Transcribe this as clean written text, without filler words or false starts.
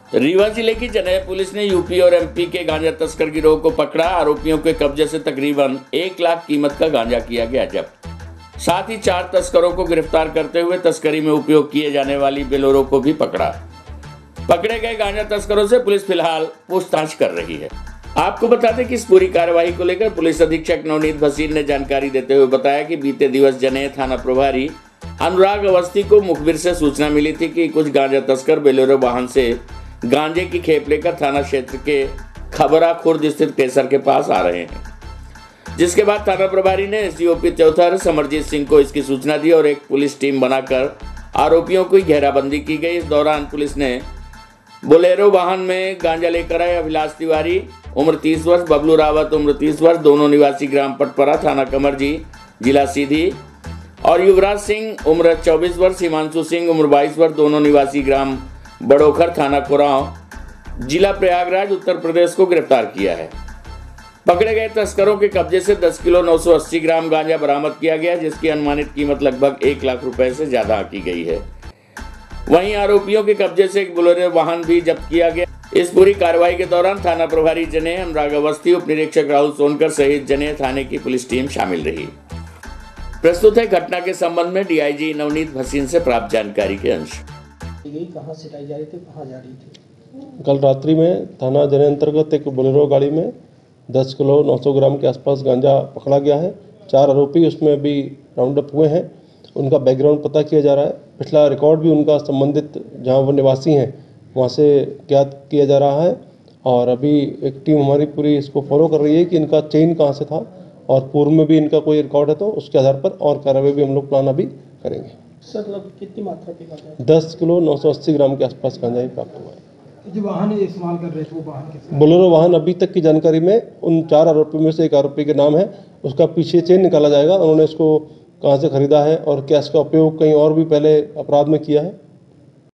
रीवा जिले की जनैया पुलिस ने यूपी और एमपी के गांजा तस्कर गिरोह को पकड़ा। आरोपियों के कब्जे से तकरीबन 1 लाख कीमत का गांजा किया गया जब्त। साथ ही 4 तस्करों को गिरफ्तार करते हुए तस्करी में उपयोग किए जाने वाली बोलेरो को भी पकड़ा। पकड़े गए गांजा तस्करों से पुलिस फिलहाल पूछताछ कर रही है। आपको बता दें कि इस पूरी कार्रवाई को लेकर पुलिस अधीक्षक नवनीत भसीन ने जानकारी देते हुए बताया कि बीते दिवस जनैया थाना प्रभारी अनुराग अवस्थी को मुखबिर से सूचना मिली थी कि कुछ गांजा तस्कर बोलेरो वाहन से गांजे की खेप लेकर थाना क्षेत्र के खबरा खुर्द स्थित केसर के पास आ रहे हैं, जिसके बाद थाना प्रभारी ने एसडीओपी चौथर समरजीत सिंह को इसकी सूचना दी और एक पुलिस टीम बनाकर आरोपियों की घेराबंदी की गई। इस दौरान पुलिस ने बोलेरो वाहन में गांजा लेकर आए अभिलाष तिवारी उम्र 30 वर्ष, बबलू रावत उम्र 30 वर्ष, दोनों निवासी ग्राम पटपरा थाना कमरजी जिला सीधी, और युवराज सिंह उम्र 24 वर्ष, हिमांशु सिंह उम्र 22 वर्ष, दोनों निवासी ग्राम बड़ोखर थाना कुरांव जिला प्रयागराज उत्तर प्रदेश को गिरफ्तार किया है। पकड़े गए तस्करों के कब्जे से 10 किलो 980 ग्राम गांजा बरामद किया गया, जिसकी अनुमानित कीमत लगभग 1 लाख रुपए से ज्यादा आंकी गई है। वहीं आरोपियों के कब्जे से एक बोलेरो वाहन भी जब्त किया गया। इस पूरी कार्रवाई के दौरान थाना प्रभारी जनैया अनुराग अवस्थी, उप निरीक्षक राहुल सोनकर सहित जनैया थाने की पुलिस टीम शामिल रही। प्रस्तुत है घटना के संबंध में डीआईजी नवनीत भसीन से प्राप्त जानकारी के अंश। कहाँ से लाई जा रही थी, कहाँ जा रही थी? कल रात्रि में थाना जनैया अंतर्गत एक बोलेरो गाड़ी में 10 किलो 900 ग्राम के आसपास गांजा पकड़ा गया है। 4 आरोपी उसमें अभी राउंड अप हुए हैं। उनका बैकग्राउंड पता किया जा रहा है। पिछला रिकॉर्ड भी उनका संबंधित जहां वो निवासी हैं वहां से ज्ञात किया जा रहा है। और अभी एक टीम हमारी पूरी इसको फॉलो कर रही है कि इनका चेन कहां से था और पूर्व में भी इनका कोई रिकॉर्ड है तो उसके आधार पर और कार्रवाई भी हम लोग प्लान अभी करेंगे। सर लगभग कितनी मात्रा के गांजा? 10 किलो 980 ग्राम के आसपास गांजा ही प्राप्त हुआ है। जो वाहन इस्तेमाल कर रहे थे वो वाहन किसका? बोलेरो वाहन अभी तक की जानकारी में उन 4 आरोपियों में से एक आरोपी के नाम है, उसका पीछे चेन निकाला जाएगा। उन्होंने इसको कहाँ से खरीदा है और क्या इसका उपयोग कहीं और भी पहले अपराध में किया है